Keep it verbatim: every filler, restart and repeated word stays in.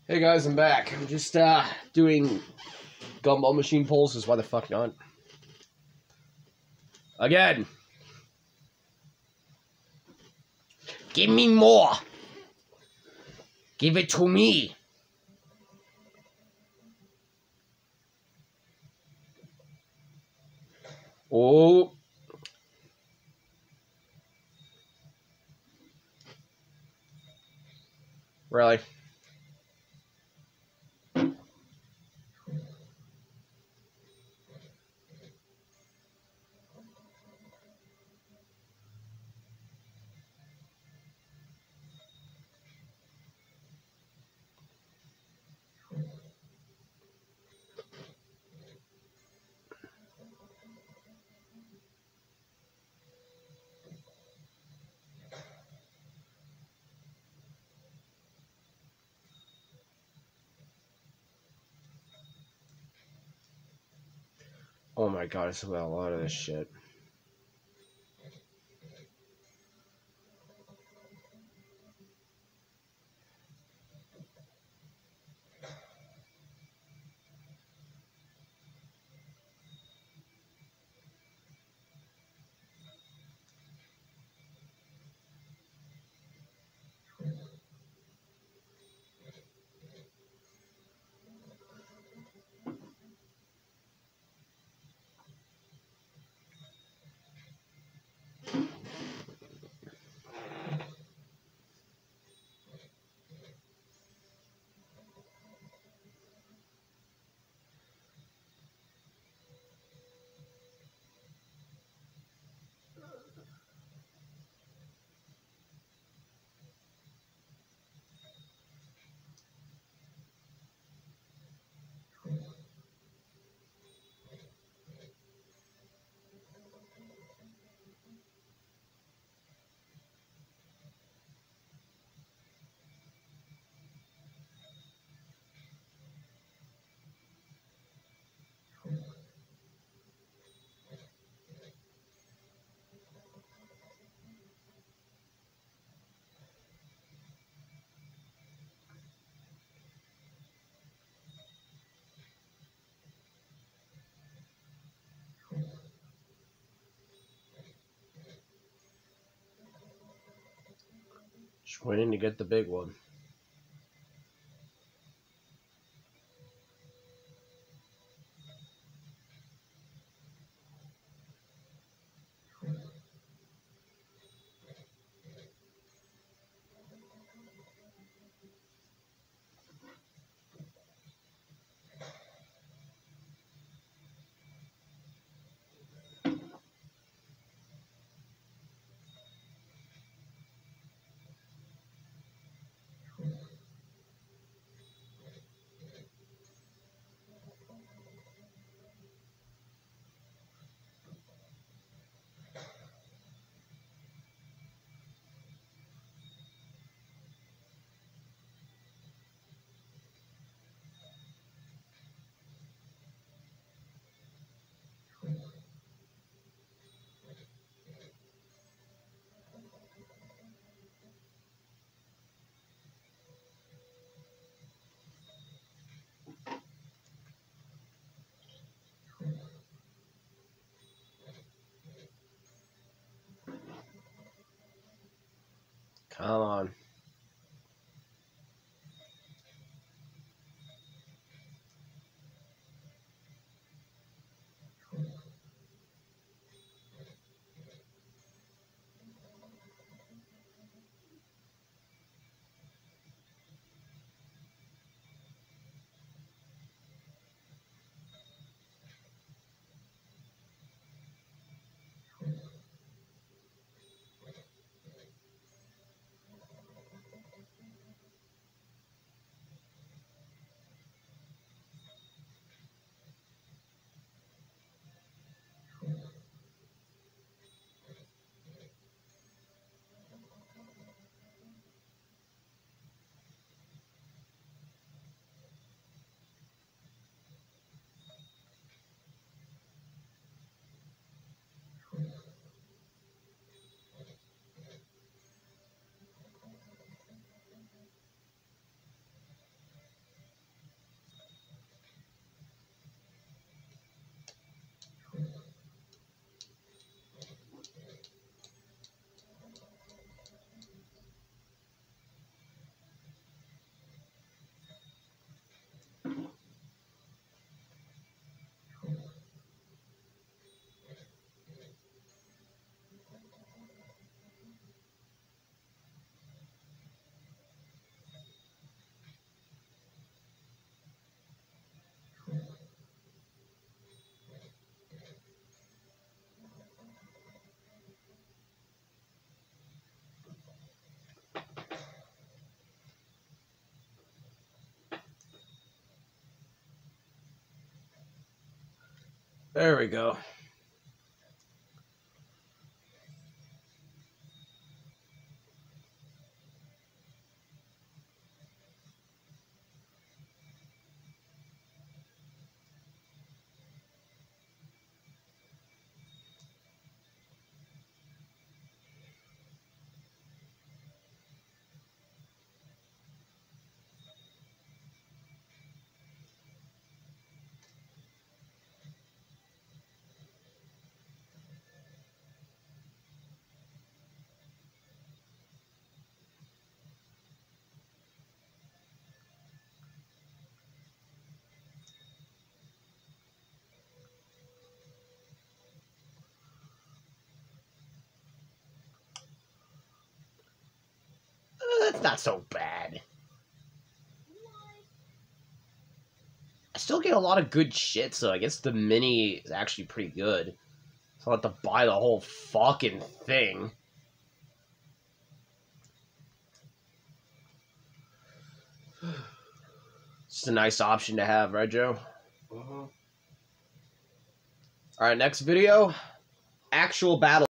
Hey guys, I'm back. I'm just uh, doing gumball machine pulls, because why the fuck not? Again! Give me more! Give it to me! Oh! Really? Oh my god, I still got a lot of this shit. Just waiting to get the big one. Come on. There we go. That's not so bad. I still get a lot of good shit, so I guess the mini is actually pretty good. So I'll have to buy the whole fucking thing. It's a nice option to have, right, Joe? Uh-huh. Alright, next video. Actual battle.